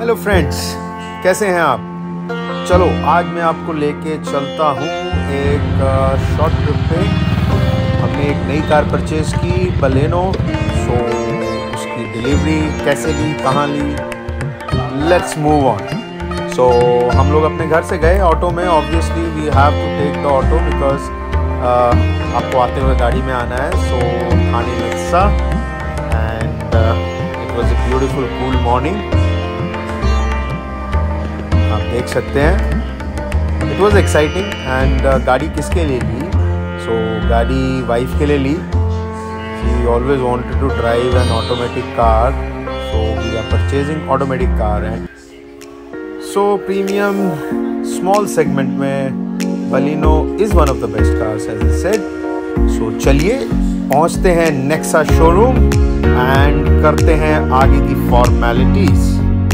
Hello friends, कैसे हैं आप? चलो आज मैं आपको लेके चलता हूँ एक शॉर्ट ट्रिप पे। हमने एक नई कार परचेज़ की, बलेनो। सो उसकी डिलीवरी कैसे ली, कहाँ ली, लेट्स मूव ऑन। सो हम लोग अपने घर से गए ऑटो में। Obviously we have to take the auto because आपको आते हुए गाड़ी में आना है। सो थाने मिक्सा and it was a beautiful cool morning. आप देख सकते हैं इट वॉज एक्साइटिंग। एंड गाड़ी किसके लिए ली? सो गाड़ी वाइफ के लिए ली। She always wanted to drive an automatic car, so we are purchasing automatic car. And so premium small segment में Baleno is one of the best cars as I said. So चलिए पहुंचते हैं Nexa showroom and करते हैं आगे की formalities.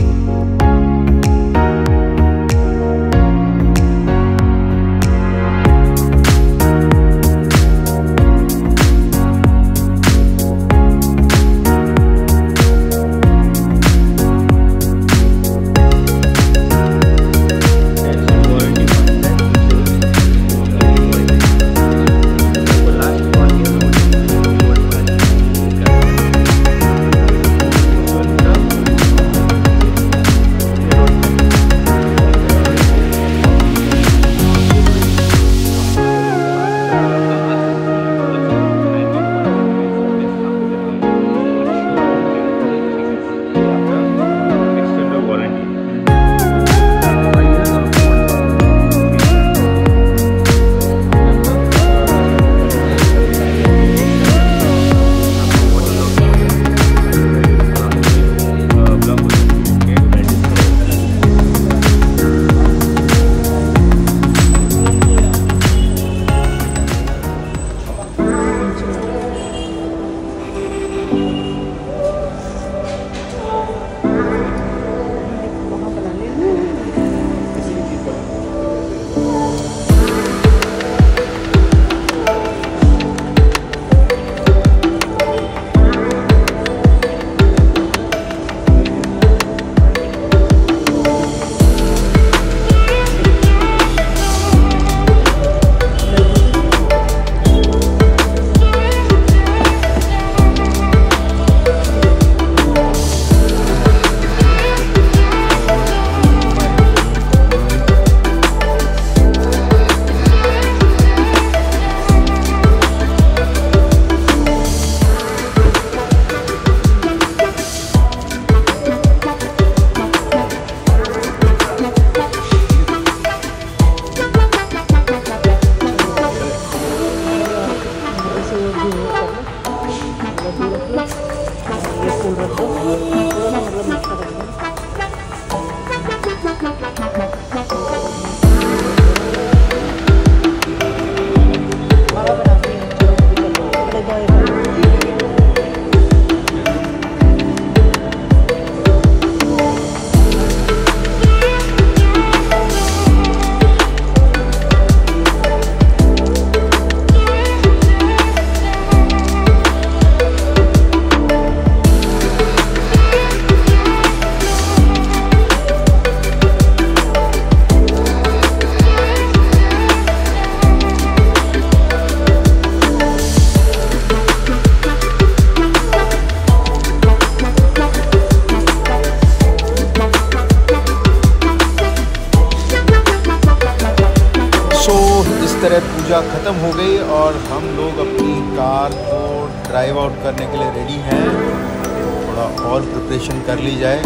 इस तरह पूजा ख़त्म हो गई और हम लोग अपनी कार को ड्राइव आउट करने के लिए रेडी हैं। थोड़ा और प्रिपरेशन कर ली जाए।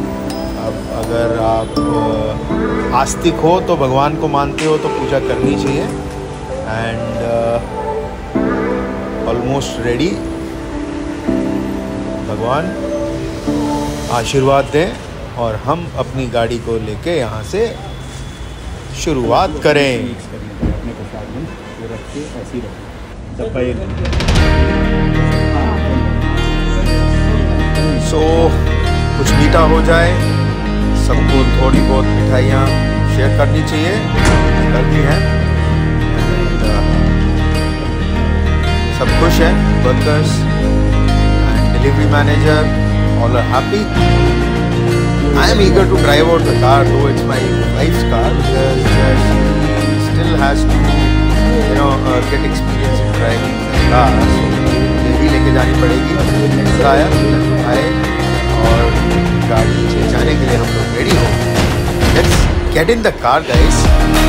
अब अगर आप आस्तिक हो तो, भगवान को मानते हो तो पूजा करनी चाहिए। And almost ready. भगवान आशीर्वाद दें और हम अपनी गाड़ी को लेके यहाँ से शुरुआत करें। सो कुछ मीठा हो जाए, सबको थोड़ी बहुत मिठाइयाँ शेयर करनी चाहिए, करती हैं। सब खुश हैं, workers and delivery manager all are happy. I am eager to drive out the car, though it's my wife's car, because she still has to, get experience in driving the car. So ये भी लेके जानी पड़ेगी। Next आए और गाड़ी ले जाने के लिए हम लोग रेडी हो। Let's get in the car, guys।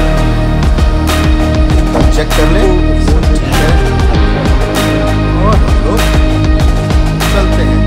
Check कर लें, ठीक है, और हम लोग चलते हैं।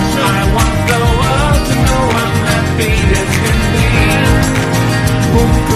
Boom.